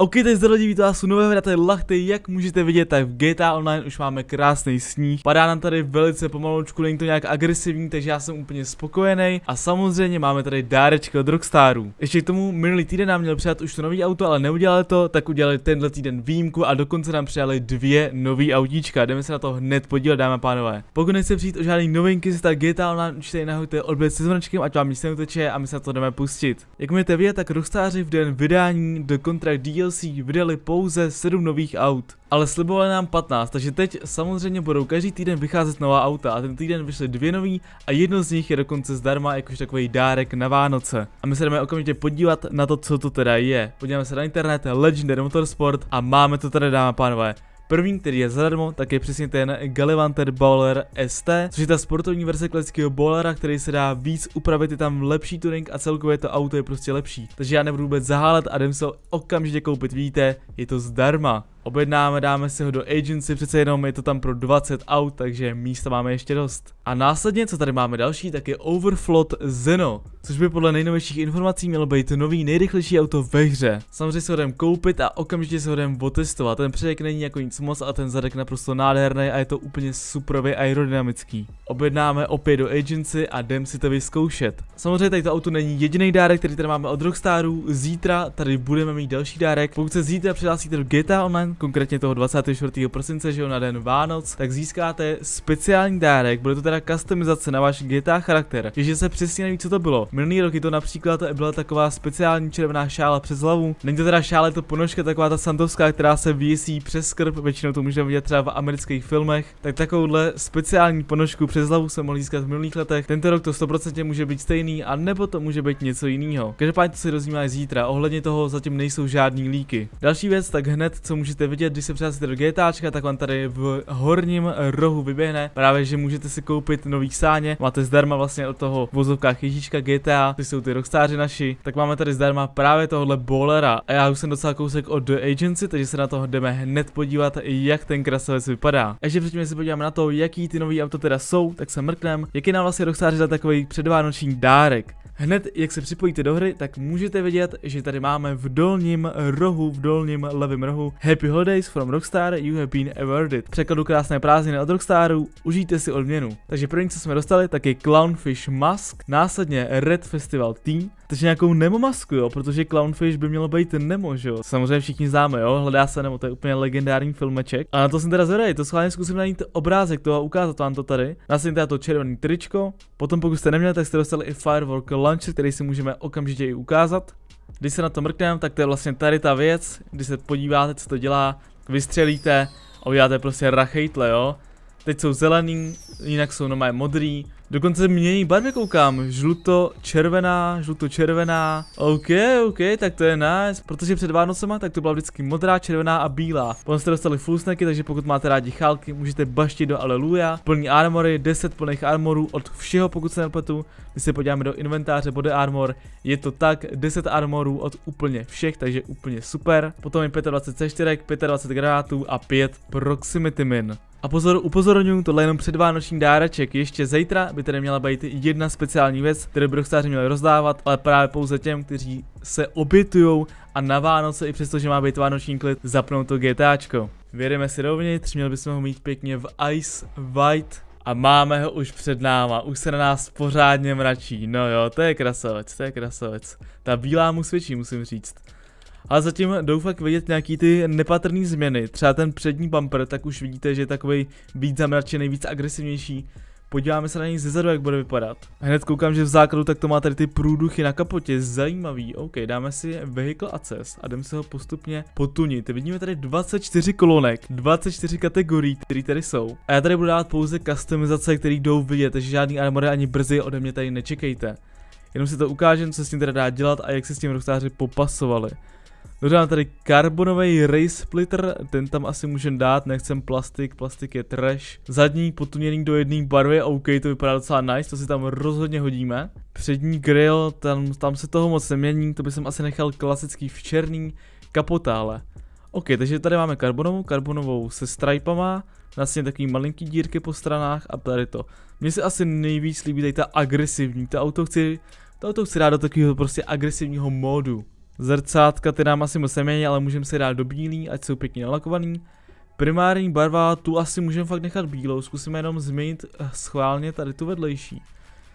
OK, teď zde lidi, vítám vás u nové hry, tady Lachty, jak můžete vidět, tak v GTA Online už máme krásný sníh. Padá nám tady velice pomaloučku, není to nějak agresivní, takže já jsem úplně spokojený. A samozřejmě máme tady dárečky od Rockstaru. Ještě k tomu minulý týden nám měl přidat už to nový auto, ale neudělali to, tak udělali tenhle týden výjimku a dokonce nám přidali 2 nový autíčka. Jdeme se na to hned podívat, dámy a pánové. Pokud nechce přijít o žádný novinky, tak GTA Online určitě nahoďte odběr se zvonečkem, ať vám nic neuteče a my se na to jdeme pustit. Jak můžete vidět, tak Rockstaři v den vydání do Contract DLC vydali pouze 7 nových aut, ale slibovali nám 15, takže teď samozřejmě budou každý týden vycházet nová auta a ten týden vyšly 2 nový a jedno z nich je dokonce zdarma jakož takový dárek na Vánoce. A my se jdeme okamžitě podívat na to, co to teda je. Podíváme se na internet, Legendary Motorsport a máme to tady, dámy a pánové. První, který je zadarmo, tak je přesně ten Gallivanter Bowler ST, což je ta sportovní verze klasického bowlera, který se dá víc upravit, je tam lepší tuning a celkově to auto je prostě lepší. Takže já nebudu vůbec zahálet a jdem se ho okamžitě koupit, vidíte, je to zdarma. Objednáme, dáme si ho do agency, přece jenom je to tam pro 20 aut, takže místa máme ještě dost. A následně, co tady máme další, tak je Overflot Zeno, což by podle nejnovějších informací mělo být nový nejrychlejší auto ve hře. Samozřejmě se ho jdem koupit a okamžitě se ho jdem otestovat. Ten předek není jako nic moc a ten zadek naprosto nádherný a je to úplně superově aerodynamický. Objednáme opět do agency a jdem si to vyzkoušet. Samozřejmě tady to auto není jediný dárek, který tady máme od Rockstaru. Zítra tady budeme mít další dárek. Pokud se zítra přihlásíte do GTA Online, konkrétně toho 24. prosince, že jo, na den Vánoc, tak získáte speciální dárek, bude to teda customizace na váš GTA charakter. Takže se přesně neví, co to bylo. Minulý roky to například byla taková speciální červená šála přes hlavu. Není to teda šála, je to ponožka, taková ta santovská, která se věsí přes skrb, většinou to můžeme vidět třeba v amerických filmech. Tak takovouhle speciální ponožku přes hlavu se mohli získat v minulých letech. Tento rok to 100% může být stejný, a nebo to může být něco jiného. Každopádně to si dozvíme zítra. Ohledně toho zatím nejsou žádný líky. Další věc, tak hned, co můžete vidět, když se přihlásíte do GTAčka, tak vám tady v horním rohu vyběhne právě, že můžete si koupit nový sáně. Máte zdarma vlastně od toho v vozovkách Ježíška GTA, ty jsou ty Rockstáři naši. Tak máme tady zdarma právě tohohle bowlera. A já už jsem docela kousek od The Agency, takže se na to jdeme hned podívat, jak ten krasavec vypadá. A ještě předtím se podíváme na to, jaký ty nový auta teda jsou, tak se mrknem, jaký nám vlastně Rockstáři za takový předvánoční dárek. Hned, jak se připojíte do hry, tak můžete vidět, že tady máme v dolním rohu, v dolním levém rohu Happy Holidays from Rockstar, you have been awarded. Překladu krásné prázdniny od Rockstaru, užijte si odměnu. Takže první, co jsme dostali, tak je Clownfish Mask, následně Red Festival Team, takže nějakou Nemo masku, jo, protože Clownfish by mělo být Nemo, že jo. Samozřejmě všichni známe, jo, hledá se Nemo, to je úplně legendární filmeček. A na to jsem teda zvedavý, to schválně zkusím najít obrázek toho a ukázat vám to tady. Následně teda to červený tričko, potom pokud jste neměli, tak jste dostali i Firework Launcher, který si můžeme okamžitě i ukázat. Když se na to mrkneme, tak to je vlastně tady ta věc, když se podíváte, co to dělá, vystřelíte a uděláte prostě rachejtle, jo. Teď jsou zelený, jinak jsou normálně modrý. Dokonce mění barvy, koukám, žluto-červená, OK, tak to je nice, protože před Vánocema tak to byla vždycky modrá, červená a bílá. Potom jste dostali full snacky, takže pokud máte rádi chálky, můžete baštit do Aleluja. Plný armory, 10 plných armorů od všeho, pokud se nepletu. Když se podíváme do inventáře Body Armor, je to tak, 10 armorů od úplně všech, takže úplně super. Potom je 25 C4, 25 granátů a 5 proximity min. A pozor, upozorňuji, tohle je jenom předvánoční dáreček, ještě zítra by tady měla být jedna speciální věc, kterou by Rockstáři měli rozdávat, ale právě pouze těm, kteří se obětujou a na Vánoce, i přesto, že má být vánoční klid, zapnou to GTAčko. Vyjedeme si rovnějc, měli bychom ho mít pěkně v Ice White a máme ho už před náma, už se na nás pořádně mračí, no jo, to je krasavec, ta bílá mu svědčí, musím říct. Ale zatím doufám vidět nějaký ty nepatrné změny, třeba ten přední bumper, tak už vidíte, že je takovej víc zamračený, víc agresivnější. Podíváme se na něj zezadu, jak bude vypadat. Hned koukám, že v základu tak to má tady ty průduchy na kapotě, zajímavý. OK, dáme si Vehicle Access a jdeme se ho postupně potunit. Vidíme tady 24 kolonek, 24 kategorií, které tady jsou. A já tady budu dát pouze customizace, které jdou vidět, takže žádný armory ani brzy ode mě tady nečekejte. Jenom si to ukážem, co s tím teda dá dělat a jak se s tím Rockstáři popasovali. Dodám tady karbonový race splitter, ten tam asi můžeme dát, nechcem plastik je trash. Zadní potuněný do jedné barvy, OK, to vypadá docela nice, to si tam rozhodně hodíme. Přední grill, tam se toho moc nemění, to bych asi nechal klasický v černý kapotále. OK, takže tady máme karbonovou se stripama, vlastně takový malinký dírky po stranách a tady to. Mně se asi nejvíc líbí tady ta agresivní, to auto chci dát do takového prostě agresivního módu. Zrcátka ty nám asi musíme měnit, ale můžeme si dát do bílý, ať jsou pěkně nalakovaný. Primární barva, tu asi můžeme fakt nechat bílou, zkusíme jenom změnit schválně tady tu vedlejší.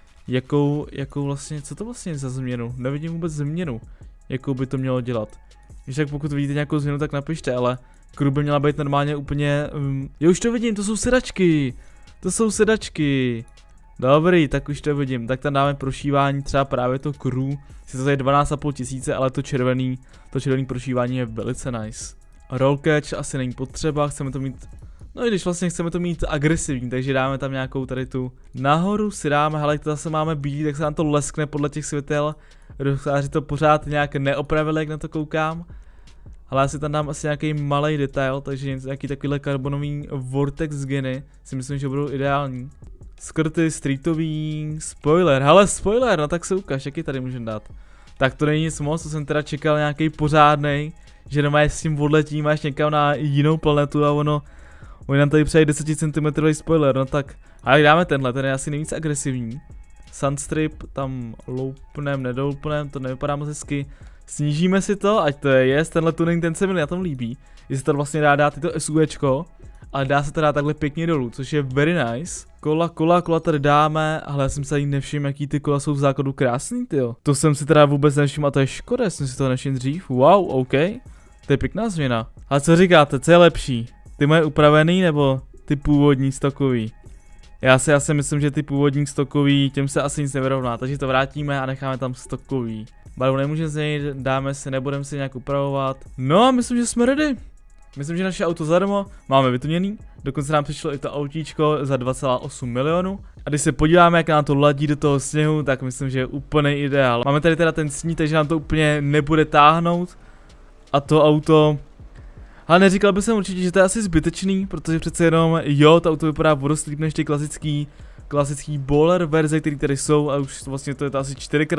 Jakou vlastně, co to vlastně je za změnu? Nevidím vůbec změnu, jakou by to mělo dělat. Když tak pokud vidíte nějakou změnu, tak napište, ale kruh by měla být normálně úplně, jo už to vidím, to jsou sedačky. To jsou sedačky. Dobrý, tak už to vidím, tak tam dáme prošívání třeba právě to kruh. Sice to je 12,5 tisíce, ale to červený prošívání je velice nice. Roll catch asi není potřeba, chceme to mít, no i když vlastně chceme to mít agresivní, takže dáme tam nějakou tady tu. Nahoru si dáme, hele, to zase máme bílý, tak se nám to leskne podle těch světel. Ruksáři to pořád nějak neopravili, jak na to koukám. Ale já si tam dám asi nějaký malý detail, takže nějaký takovýhle karbonový vortex sgeny si myslím, že budou ideální. Skrty, streetový, spoiler, hele spoiler, no tak se ukáž, jaký tady můžeme dát. Tak to není nic moc, to jsem teda čekal nějaký pořádnej, že doma s tím odletím až někam na jinou planetu a ono nám tady přejde 10 cm spoiler, no tak. Ale dáme tenhle, ten je asi nejvíc agresivní. Sunstrip, tam loupnem, nedoupnem, to nevypadá moc hezky. Snížíme si to, ať to je tenhle tuning, ten se mi na tom líbí. Jestli to vlastně dát i to SUVčko, ale dá se to dát takhle pěkně dolů, což je very nice. Kola tady dáme, ale já jsem se ani nevšiml, jaký ty kola jsou v základu krásný, tyjo. To jsem si teda vůbec nevšiml a to je škoda, jsem si to nevšiml dřív. Wow, OK. To je pěkná změna. A co říkáte, co je lepší? Ty moje upravený nebo ty původní stokový? Já si myslím, že ty původní stokový, těm se asi nic nevyrovná, takže to vrátíme a necháme tam stokový. Barvu nemůžeme změnit, dáme si, nebudeme si nějak upravovat. No a myslím, že jsme ready. Myslím, že naše auto zadarmo máme vytuněný, dokonce nám přišlo i to autíčko za 2,8 milionů. A když se podíváme, jak nám to ladí do toho sněhu, tak myslím, že je úplný ideál. Máme tady teda ten sníh, takže nám to úplně nebude táhnout. A to auto... Ale neříkal bych určitě, že to je asi zbytečný, protože přece jenom, jo, to auto vypadá vodost líp než ty klasický bowler verze, které tady jsou, a už vlastně to je to asi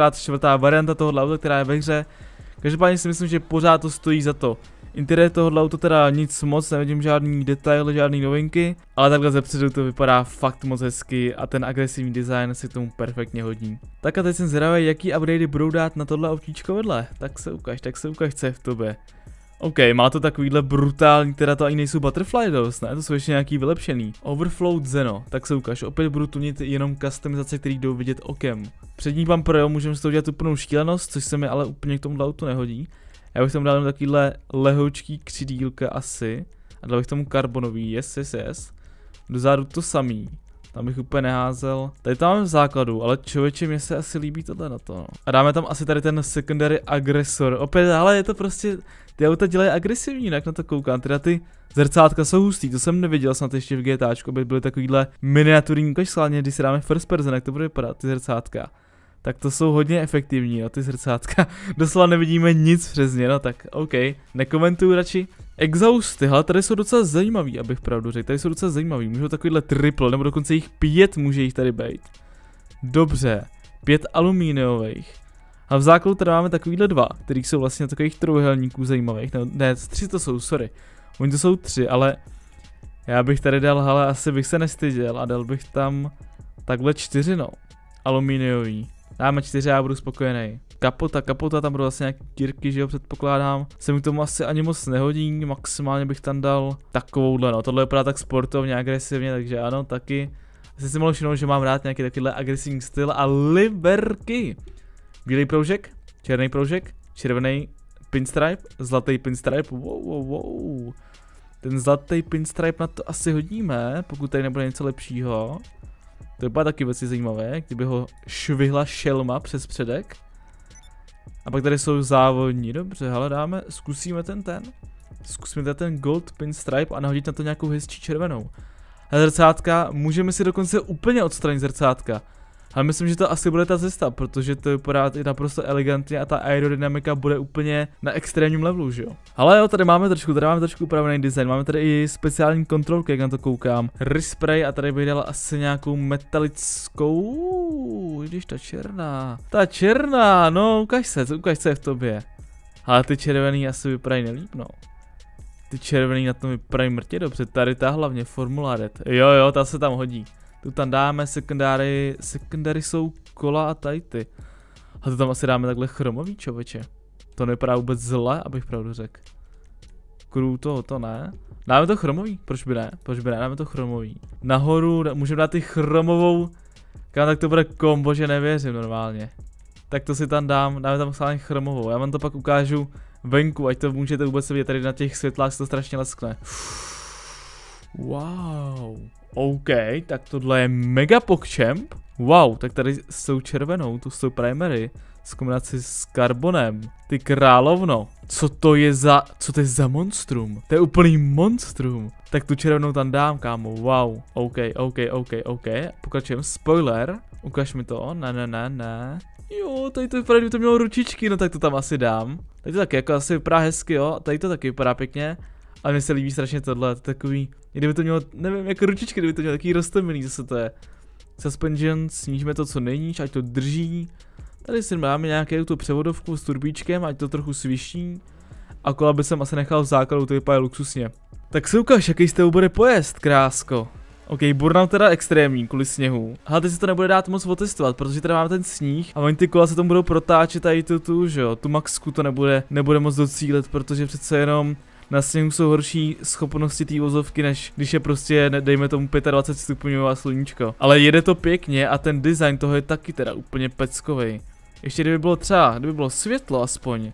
4x4 varianta tohohle auta, která je ve hře. Každopádně si myslím, že pořád to stojí za to. Interiér tohohle auto teda nic moc, nevidím žádný detaily, žádný novinky, ale takhle zepředu to vypadá fakt moc hezky a ten agresivní design si k tomu perfektně hodí. Tak a teď jsem zvědavý, jaký updatey budou dát na tohle autíčko vedle. Tak se ukaž, co je v tobě. OK, má to takovýhle brutální, teda to ani nejsou butterfly dost, ne? To jsou ještě nějaký vylepšený. Overflow Zeno, tak se ukáž, opět budu tunit jenom customizace, které jdou vidět okem. Přední bumper, jo, můžeme z toho dělat úplnou šílenost, což se mi ale úplně k tomu autu nehodí. Já bych tam dal jenom takovýhle lehoučký křidílka asi. A dal bych tomu karbonový, yes. Dozadu to samý. Tam bych úplně neházel. Tady to máme v základu, ale člověče, mně se asi líbí tohle na to. No. A dáme tam asi tady ten secondary agresor. Opět, ale je to prostě, ty auta dělají agresivní, jak na to koukám. Teda ty zrcátka jsou hustý, to jsem neviděl snad ještě v GTAčku, aby byly takovýhle miniaturní ukaž schválně, když si dáme first person, jak to bude vypadat, ty zrcátka. Tak to jsou hodně efektivní, no ty zrcátka. Doslova nevidíme nic přesně, no tak OK. Nekomentuju radši. Exhausty, hele, tady jsou docela zajímavý, abych pravdu řekl. Tady jsou docela zajímavý, můžou takovýhle triple, nebo dokonce jich 5 může jich tady být. Dobře, 5 alumíniových. A v základu tady máme takovýhle 2, který jsou vlastně takových trojúhelníků zajímavých. No, ne, 3 to jsou, sorry. Oni to jsou 3, ale já bych tady dal, hele, asi bych se nestyděl a dal bych tam takhle 4, no. Alumíniový. Dáme 4 a já budu spokojený. Kapota, tam budou vlastně nějaký dírky, že jo, předpokládám. Se mi k tomu asi ani moc nehodí, maximálně bych tam dal takovouhle, no. Tohle vypadá tak sportovně, agresivně, takže ano, taky. Asi si mohl všimnout, že mám rád nějaký takovýhle agresivní styl a liverky. Bílej proužek, černý proužek, červený pinstripe, zlatý pinstripe, wow. Ten zlatý pinstripe na to asi hodíme, pokud tady nebude něco lepšího. To vypadá taky věci zajímavé, kdyby ho švihla šelma přes předek. A pak tady jsou závodní, dobře, ale dáme, zkusíme Zkusíme ten gold pinstripe a nahodit na to nějakou hezčí červenou. A zrcátka, můžeme si dokonce úplně odstranit zrcátka. Ale myslím, že to asi bude ta cesta, protože to vypadá i naprosto elegantně a ta aerodynamika bude úplně na extrémním levelu, že jo. Ale jo, tady máme trošku upravený design, máme tady i speciální kontrolky, jak na to koukám. Respray a tady bych dal asi nějakou metalickou, když ta černá, no ukaž se je v tobě. Ale ty červený asi vypadají nelíp, no. Ty červený na tom vypadají mrtě dobře, tady ta hlavně formuláret, jo, ta se tam hodí. Tu tam dáme, secondary jsou kola a tady ty. A to tam asi dáme takhle chromový, čověče. To nevypadá vůbec zle, abych pravdu řekl. Kruto, to ne. Dáme to chromový, proč by ne, dáme to chromový. Nahoru můžeme dát i chromovou, tak to bude kombo, že nevěřím normálně. Tak to si tam dáme tam schválně chromovou, já vám to pak ukážu venku, ať to můžete vůbec vidět, tady na těch světlách se to strašně leskne. Wow, OK, tak tohle je mega PogChamp. Wow, tak tady s tou červenou, tu s tou primary, s kombinací s karbonem. Ty královno, co to je za monstrum? To je úplný monstrum. Tak tu červenou tam dám, kámo, wow. OK. Pokračujeme, spoiler. Ukaž mi to, ne. Jo, tady to vypadá, kdyby to mělo ručičky, no tak to tam asi dám. Tady to taky jako asi vypadá hezky, jo, tady to taky vypadá pěkně. Ale mně se líbí strašně tohle, to takový, kdyby to mělo, nevím, jako ručičky, kdyby to mělo takový roztomilý, zase to je. Suspension, snížíme to co nejníž, ať to drží. Tady si dáme nějakou tu převodovku s turbíčkem, ať to trochu sviší. A kola by jsem asi nechal v základu, to vypadá luxusně. Tak si ukáž, jaký jste bude pojezd, krásko. OK, burnout teda extrémní kvůli sněhu. Ale teď si to nebude dát moc otestovat, protože tady máme ten sníh a oni ty kola se tam budou protáčet a i tu maxku to nebude moc docílit, protože přece jenom na sněhu jsou horší schopnosti té vozovky, než když je prostě, dejme tomu 25 stupňů a sluníčko. Ale jede to pěkně a ten design toho je taky teda úplně peckovej. Ještě kdyby bylo světlo aspoň.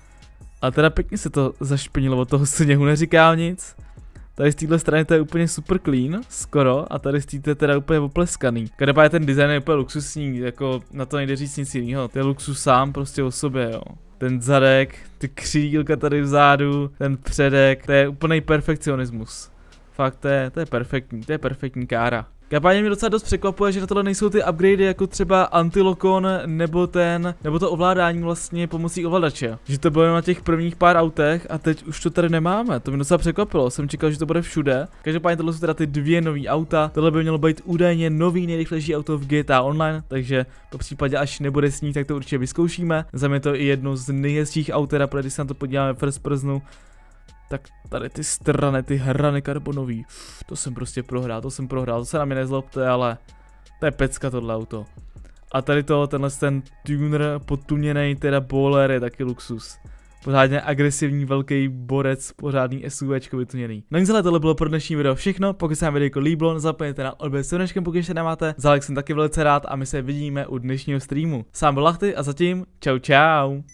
A teda pěkně se to zašpinilo od toho sněhu, neříkám nic. Tady z téhle strany to je úplně super clean, skoro, a tady z této teda úplně opleskaný. Každopádně ten design je úplně luxusní, jako na to nejde říct nic jiného. To je luxus sám prostě o sobě, jo. Ten zadek, ty křídílka tady vzadu, ten předek, to je úplný perfekcionismus. Fakt, to je perfektní kára. Každopádně mě docela dost překvapuje, že na tohle nejsou ty upgradey jako třeba antilokon nebo to ovládání vlastně pomocí ovladače. Že to bylo na těch prvních pár autech a teď už to tady nemáme, to mě docela překvapilo, jsem čekal, že to bude všude. Každopádně tohle jsou teda ty dvě nový auta, tohle by mělo být údajně nový nejrychlejší auto v GTA Online, takže po případě až nebude sníh, tak to určitě vyzkoušíme. Za mě to i jedno z nejhezčích aut, teda, protože když se na to podíváme first personu, tak tady ty strany, ty hrany karbonový, to jsem prostě prohrál, to se na mě nezlobte, ale to je pecka tohle auto. A tady ten tuner podtuněnej, teda bowler je taky luxus. Pořádně agresivní velký borec, pořádný SUVčko vytuněný. No nic, ale tohle bylo pro dnešní video všechno, pokud se vám video líbilo, nezapomeňte na odběr slunečkem, pokud ještě nemáte. Za like jsem taky velice rád a my se vidíme u dnešního streamu. Sám byl Lachty a zatím čau.